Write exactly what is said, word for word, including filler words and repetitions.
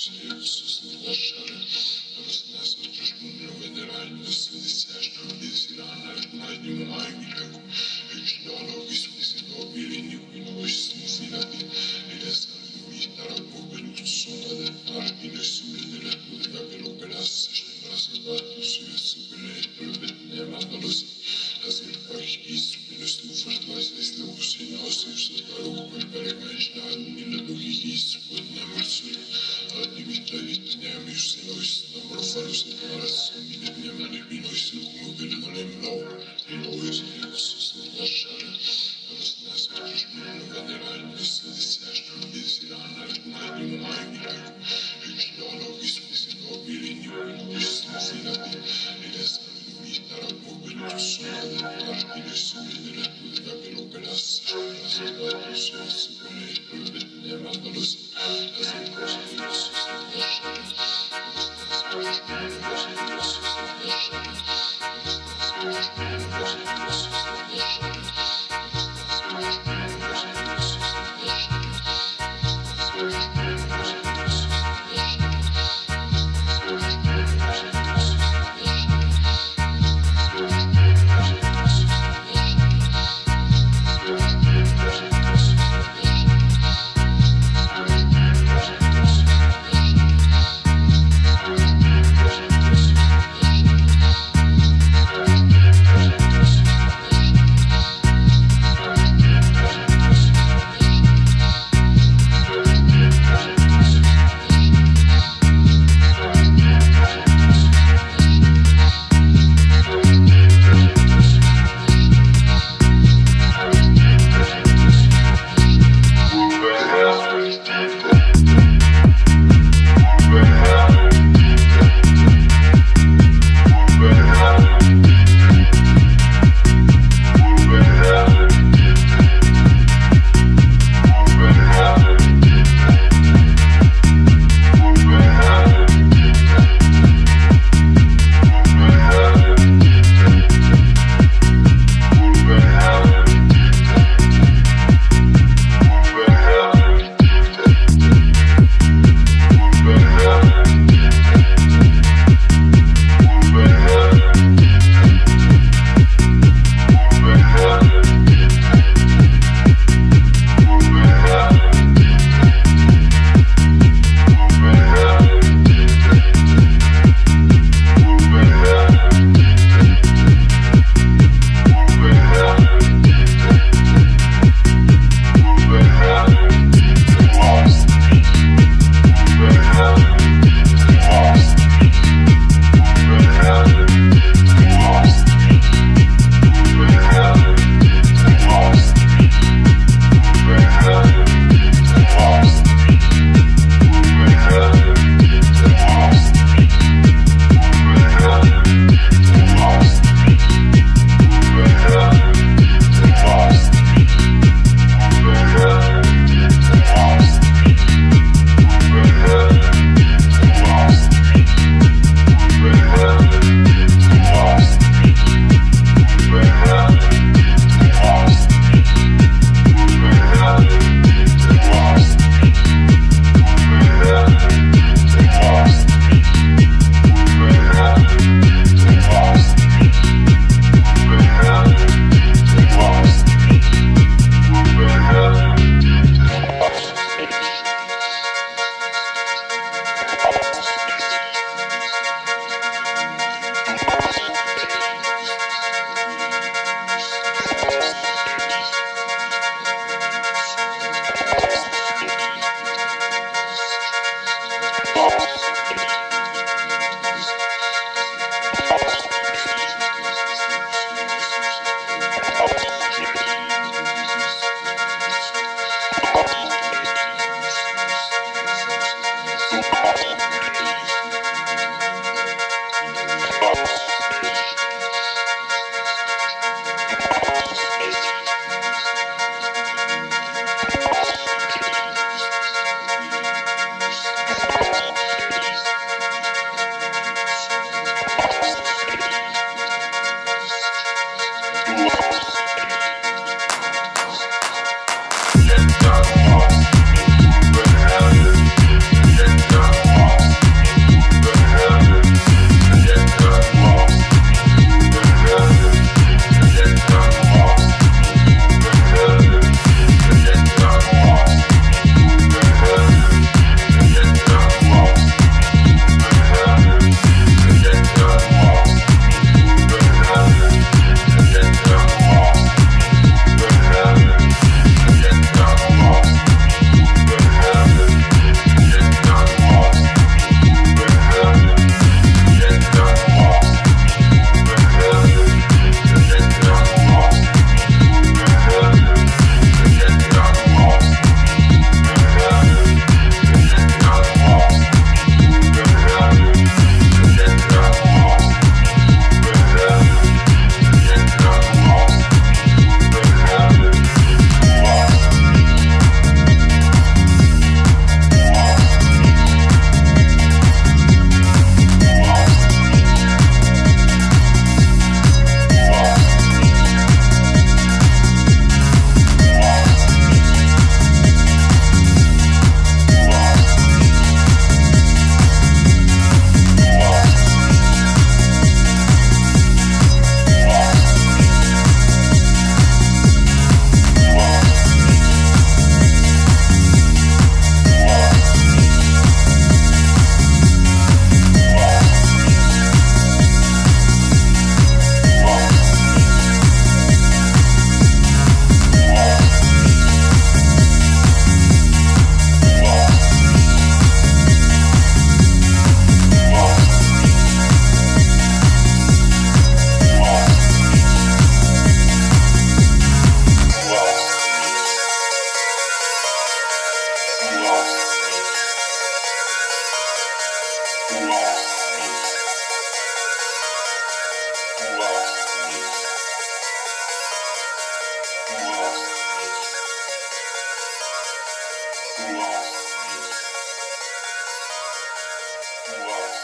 Jesús ne lasciare, abbastanza trascurano vedrai questo disastro, desiderano mai di mai miracolo, e ci danno visto che si nobile in cui noi siamo finati, e resta lui darà come tutto sono del parti nessuno delle cose che lo pelasse, c'è la salvato su esso per le prove, ne amandolo si, la sirpa chi su per le stufe, la stessa luce, no se si parò per per immaginare, nella logica su per ne merso. Adivitavit nemiš sinojs, namrofarus nemaras, minet nemani binois, lukmubili nolemlau, Ilojus Iesus nelašare, abasnas katrš minu venerāļu nesadisēšanu, dizirāna rādinājumu maimītāju, ekšļālo vispisi nobiļiņu, Ilojus nofinati, ilesāļu vītara mobiļu sunade, arpines subidere, udagelo pelas, rasvātus, sūpele, prubet nemandalos, las impostos, Iesus nelašare, abasnas katrš minu venerāļu Lost.